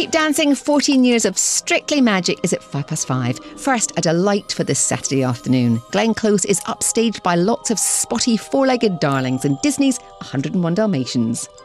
Keep Dancing 14 Years of Strictly Magic is at 5:05. First, a delight for this Saturday afternoon. Glenn Close is upstaged by lots of spotty four-legged darlings and Disney's 101 Dalmatians.